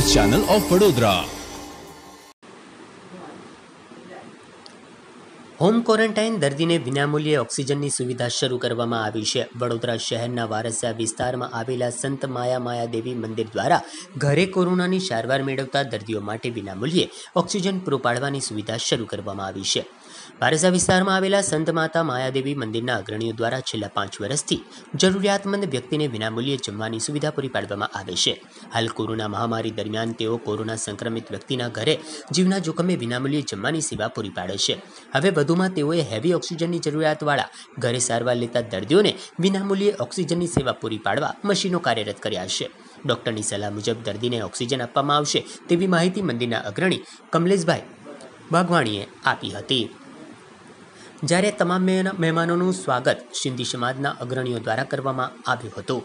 News channel of Vadodara. Home quarantine દર્દીને વિનામૂલ્યે ઓક્સિજનની સુવિધા શરૂ કરવામાં આવી છે। વડોદરા શહેરના વારસિયા વિસ્તારમાં આવેલા સંત માયાદેવી મંદિર દ્વારા ઘરે કોરોનાની સારવાર મેળવતા દર્દીઓ માટે વિનામૂલ્યે ઓક્સિજન પૂરું પાડવાની સુવિધા શરૂ કરવામાં આવી છે। વારસિયા વિસ્તારમાં આવેલા સંત માતા માયાદેવી મંદિરના અગ્રણીઓ દ્વારા છેલ્લા 5 વર્ષથી જરૂરિયાતમંદ વ્યક્તિને વિનામૂલ્યે જમવાની સુવિધા પૂરી પાડવામાં આવે છે। હાલ કોરોના મહામારી દરમિયાન તેઓ કોરોના સંક્રમિત વ્યક્તિના ઘરે જીવના જોખમે વિનામૂલ્યે જમવાની સેવા પૂરી પાડે છે। હવે વધુમાં તેઓએ હેવી ઓક્સિજનની જરૂરિયાતવાળા ઘરે સારવાર લેતા દર્દીઓને વિનામૂલ્યે ઓક્સિજનની સેવા પૂરી પાડવા મશીનો કાર્યરત કર્યા છે। ડૉક્ટરની સલાહ મુજબ દર્દીને ઓક્સિજન આપવામાં આવશે તેવી માહિતી મંદિરના અગ્રણી કમલેશભાઈ વાઘવાણીએ આપી હતી। જ્યારે તમામ મહેમાનોનું સ્વાગત સિંધી સમાજના અગ્રણીઓ દ્વારા કરવામાં આવ્યું હતું।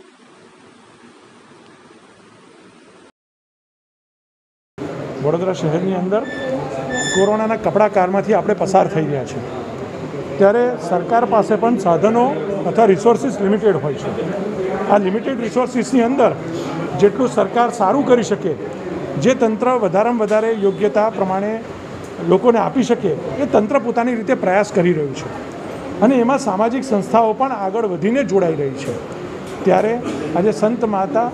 વડોદરા શહેરની અંદર કોરોનાના કપડા કારમાંથી આપણે પસાર થઈ રહ્યા છીએ, ત્યારે સરકાર પાસે પણ સાધનો અથવા રિસોર્સિસ લિમિટેડ હોય છે। આ લિમિટેડ રિસોર્સિસની અંદર જેટલું સરકાર સારું કરી શકે, જે તંત્ર વધારેમાં વધારે યોગ્યતા પ્રમાણે લોકોને આપી શકે, એ તંત્ર પોતાની રીતે પ્રયાસ કરી રહ્યું છે અને એમાં સામાજિક સંસ્થાઓ પણ આગળ વધીને જોડાઈ રહી છે। ત્યારે આજે સંત માતા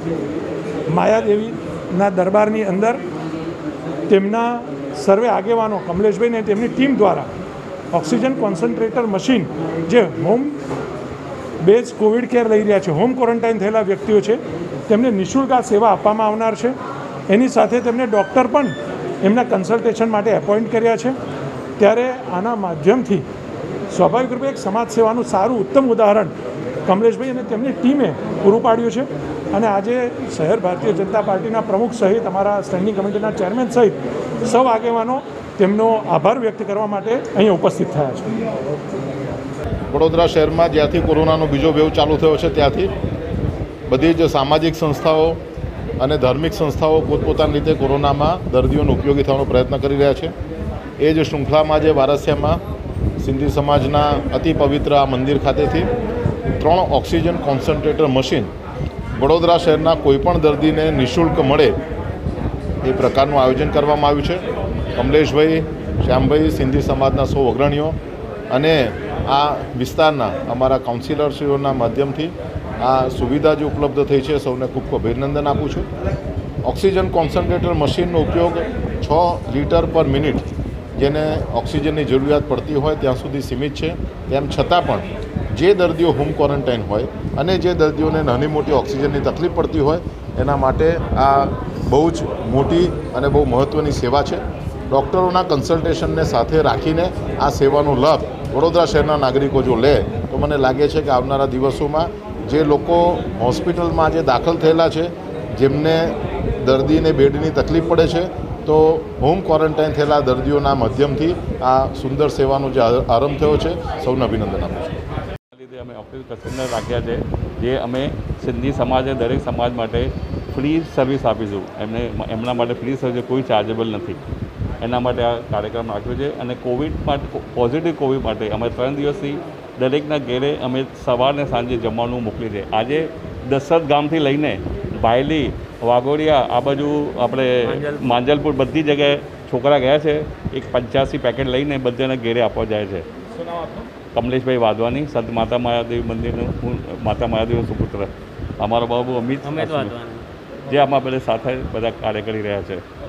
માયાદેવીના દરબારની અંદર તેમના સર્વે આગેવાનો કમલેશભાઈ અને તેમની ટીમ દ્વારા ઓક્સિજન કોન્સન્ટ્રેટર મશીન, જે હોમ બેઝ કોવિડ કેર લઈ રહ્યા છે, હોમ ક્વોરન્ટાઇન થયેલા વ્યક્તિઓ છે, તેમને નિઃશુલ્ક આ સેવા આપવામાં આવનાર છે। એની સાથે તેમને ડૉક્ટર પણ એમના કન્સલ્ટેશન માટે એપોઇન્ટ કર્યા છે। ત્યારે આના માધ્યમથી સ્વાભાવિક રૂપે એક સમાજ સેવાનું સારું ઉત્તમ ઉદાહરણ કમલેશભાઈ અને તેમની ટીમે પૂરું પાડ્યું છે અને આજે શહેર ભારતીય જનતા પાર્ટીના પ્રમુખ સહિત અમારા સ્ટેન્ડિંગ કમિટીના ચેરમેન સહિત સૌ આગેવાનો તેમનો આભાર વ્યક્ત કરવા માટે અહીંયા ઉપસ્થિત થયા છે। વડોદરા શહેરમાં જ્યાંથી કોરોનાનો બીજો વેવ ચાલુ થયો છે, ત્યાંથી બધી જ સામાજિક સંસ્થાઓ અને ધાર્મિક સંસ્થાઓ પોતપોતાની રીતે કોરોનામાં દર્દીઓનો ઉપયોગી થવાનો પ્રયત્ન કરી રહ્યા છે। એ જ શૃંખલામાં જે વારસિયામાં સિંધી સમાજના અતિ પવિત્ર આ મંદિર ખાતેથી 3 ઓક્સિજન કોન્સન્ટ્રેટર મશીન વડોદરા શહેરના કોઈપણ દર્દીને નિઃશુલ્ક મળે એ પ્રકારનું આયોજન કરવામાં આવ્યું છે। કમલેશભાઈ, શ્યામભાઈ, સિંધી સમાજના સૌ અગ્રણીઓ અને આ વિસ્તારના અમારા કાઉન્સિલરશ્રીઓના માધ્યમથી આ સુવિધા જે ઉપલબ્ધ થઈ છે, સૌને ખૂબ ખૂબ અભિનંદન આપું છું। ઓક્સિજન કોન્સન્ટ્રેટર મશીનનો ઉપયોગ 6 લીટર પર મિનિટ જેને ઓક્સિજનની જરૂરિયાત પડતી હોય ત્યાં સુધી સીમિત છે। તેમ છતાં પણ જે દર્દીઓ હોમ ક્વોરન્ટાઇન હોય અને જે દર્દીઓને નાની મોટી ઓક્સિજનની તકલીફ પડતી હોય એના માટે આ બહુ જ મોટી અને બહુ મહત્ત્વની સેવા છે। ડૉક્ટરોના કન્સલ્ટેશનને સાથે રાખીને આ સેવાનો લાભ વડોદરા શહેરના નાગરિકો જો લે તો મને લાગે છે કે આવનારા દિવસોમાં જે લોકો હોસ્પિટલમાં આજે દાખલ થયેલા છે, જેમને દર્દીને બેડની તકલીફ પડે છે, તો હોમ ક્વોરન્ટાઇન થયેલા દર્દીઓના માધ્યમથી આ સુંદર સેવાનો જે આરંભ થયો છે, સૌને અભિનંદન આપું છું। અમે ઓક્સિજન રાખ્યા છે, જે અમે સિંધી સમાજે દરેક સમાજ માટે ફ્રી સર્વિસ આપીશું। એમના માટે ફ્રી સર્વિસ કોઈ ચાર્જેબલ નથી, એના માટે આ કાર્યક્રમ રાખ્યો છે। અને કોવિડ માટે પોઝિટિવ કોવિડ માટે અમે 3 દિવસથી દરેકના ઘેરે અમે સવારને સાંજે જમવાનું મોકલી છે। આજે દસત ગામથી લઈને ભાયલી, વાઘોડિયા, આ બાજુ આપણે માંજલપુર બધી જગ્યાએ છોકરા ગયા છે। એક 85 પેકેટ લઈને બધાના ઘેરે આપવા જાય છે। કમલેશભાઈ વાધવાની, સંત માતા માયાદેવી મંદિરનું, હું માતા માયાદેવીનો સુપુત્ર, અમારો બાબુ અમિત વાધવાની, જે આમાં બધા સાથે બધા કાર્ય કરી રહ્યા છે।